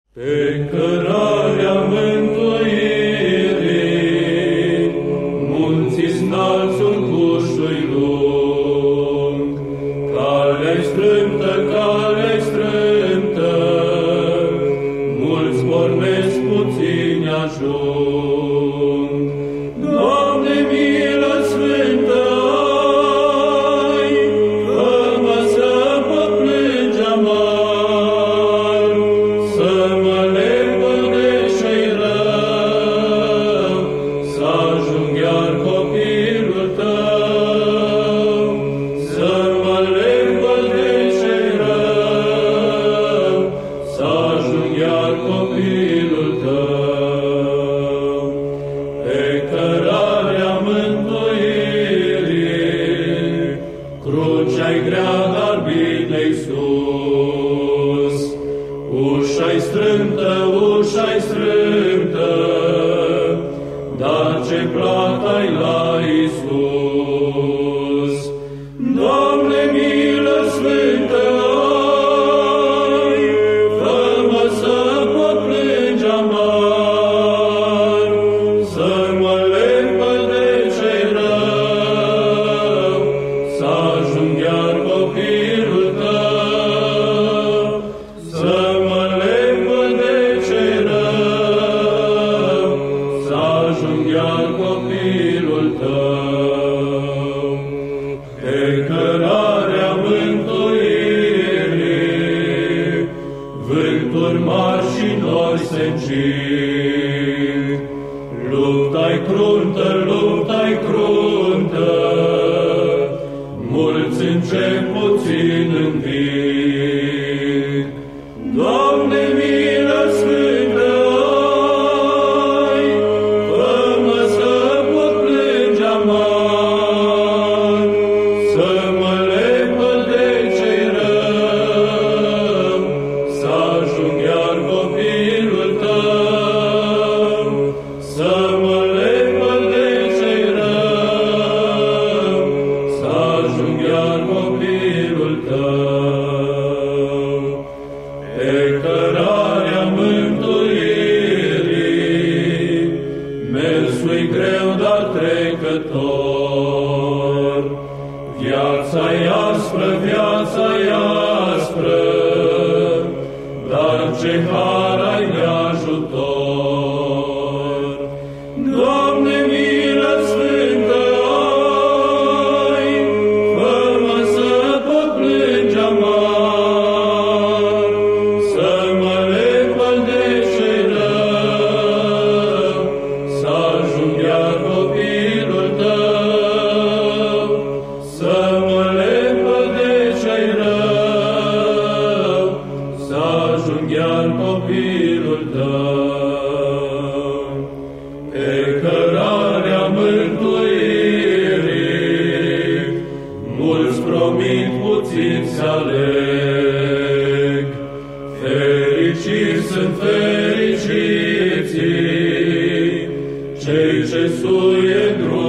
Pe cărarea mântuirii, munții înalți urcușului lung, calea-i strâmtă, mulți pornesc, puțini ajung. Doamne, milă sfântă ai, fă-mă să pot plânge amar, să mă lepăd de ce-i rău, să ajung iar copilul tău. Să mă lepăd de ce-i rău, să ajung iar copilul tău. Pe cărarea mântuirii, crucea-i grea, dar bine-i sus. Ușa-i strâmtă, dar ce plată-i la Iisus. Doamne, milă sfântă ai, fă-mă să pot plânge amar, să mă lepăd de ce-i rău, să ajung iar copilul tău. Să mă lepăd de ce-i rău, să ajung iar copilul tău. Pe cărarea mântuirii, vânturi mari și nori se încing. Lupta-i cruntă, mulți încep, puțin înving. Doamne, milă sfântă ai, fă-mă să pot plânge amar, să mă lepăd de ce-i rău, să ajung iar copilul tău. Să mă lepăd de ce-i rău, să ajung iar copilul tău. Pe cărarea mântuirii, mersul-i greu, dar trecător. Viața-i aspră, dar ce har ai de ajutor. Doamne, milă sfântă ai, fă-mă să pot plânge amar, să mă lepăd de ce-i rău, să ajung iar copilul tău. Să mă lepăd de ce-i rău, să ajung iar copilul tău. Pe cărarea mântuirii, mulți promit, puțin se aleg. Fericiți sunt fericiții, cei ce suie drum